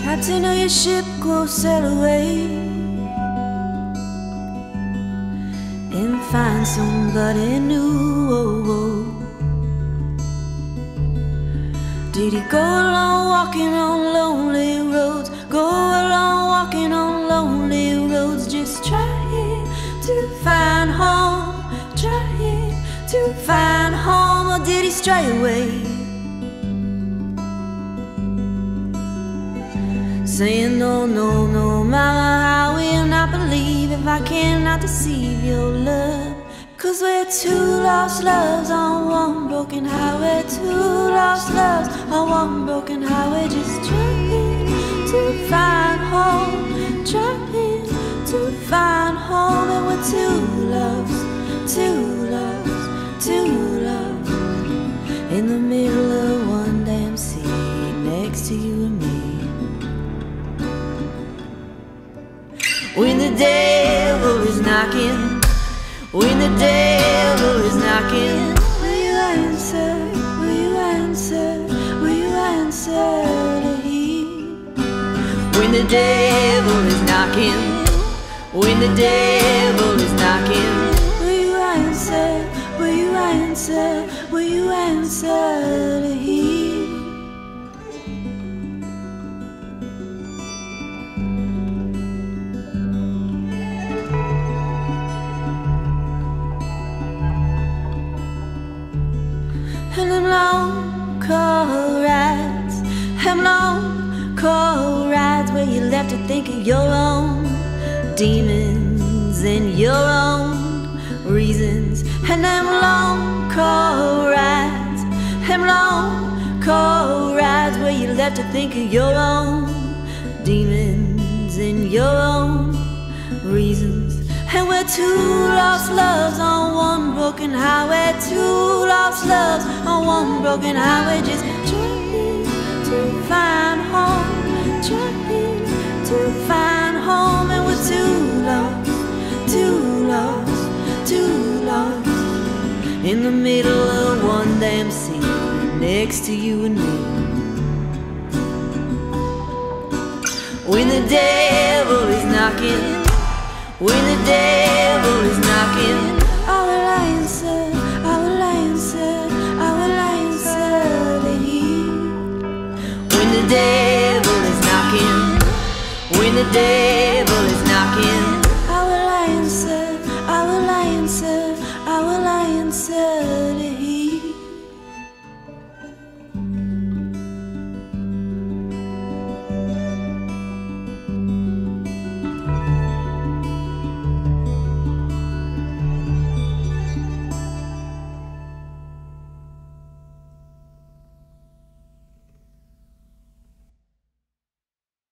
Captain of your ship, go sail away and find somebody new. Did he go along walking on lonely roads? Go along walking on lonely roads, just trying to find home, trying to find home. Or did he stray away, saying no, no, no, mama, I will not believe if I cannot deceive your love? 'Cause we're two lost loves on one broken highway, two lost loves on one broken highway, just trying to find home, trying to find home. And we're two loves, two loves, two loves, in the middle of one damn sea, next to you and me. When the devil is knocking, when the devil is knocking, will you answer, will you answer, will you answer to him? When the devil is knocking, when the devil is knocking, will you answer, will you answer, will you answer to him? And them long cold rides, them long cold rides, where you left to think of your own demons and your own reasons. And them long cold rides, them long cold rides, where you left to think of your own demons and your own reasons. And we're two lost loves on one broken highway, two lost loves on one broken highway, just trying to find home, trying to find home. And we're two lost, two lost, two lost, in the middle of one damn sea, next to you and me. When the devil is knocking, when the devil is knocking, I will answer, I will answer, I will answer to him. When the devil is knocking, when the devil